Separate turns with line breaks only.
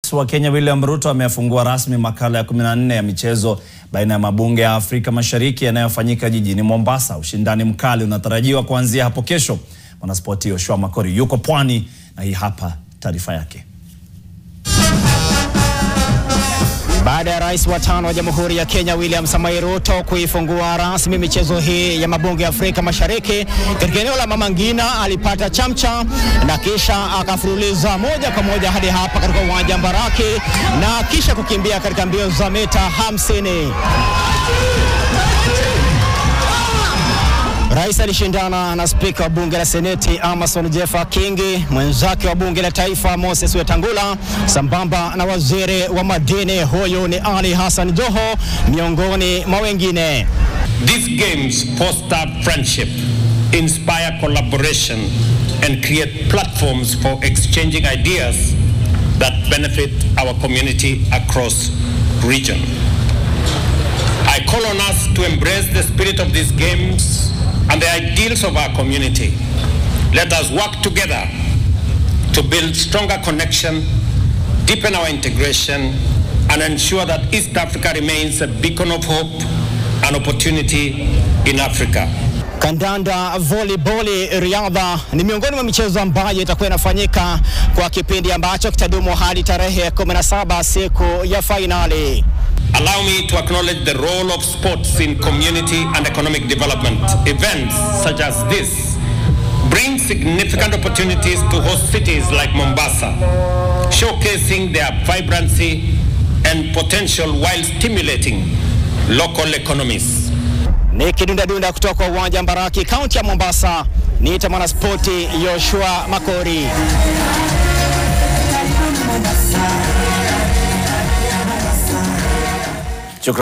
wa Kenya William Ruto amefungua rasmi makala ya 14 ya michezo baina ya mabunge ya Afrika Mashariki yanayofanyika jijini Mombasa. Ushindani mkali unatarajiwa kuanzia hapo kesho. Mwanaspoti Yoshua Makori yuko pwani na hii hapa taarifa yake.
Baada ya rais wa 5 wa Jamhuri ya Kenya William Samoei Ruto kuifungua rasmi michezo hii ya mabunge ya Afrika Mashariki katika eneo la Mama Ngina, alipata chamcha na kisha akafululiza moja kwa moja hadi hapa katika uwanja Mbaraki na kisha kukimbia katika mbio za mita 50. Rais alishindana na spika wa bunge la seneti Amason Jeffa Kingi, mwenzake wa bunge la taifa Moses Wetangula, sambamba na waziri wa madini huyo ni Ali Hassan Joho, miongoni mwa wengine.
These games foster friendship, inspire collaboration and create platforms for exchanging ideas that benefit our community across region. I call on us to embrace the spirit of these games and the ideals of our community. Let us work together to build stronger connection, deepen our integration, and ensure that East Africa remains a beacon of hope and opportunity in Africa.
Kandanda, volleyball, riadha ni miongoni mwa michezo ambayo itakuwa inafanyika kwa kipindi ambacho kitadumu hadi tarehe 17 siku ya finali.
Allow me to acknowledge the role of sports in community and economic development. Events such as this bring significant opportunities to host cities like Mombasa, showcasing their vibrancy and potential while stimulating local economies.
Nikidunda kutoka uwanja Mbaraki, kaunti ya Mombasa, niita mwanaspoti Yoshua Makori.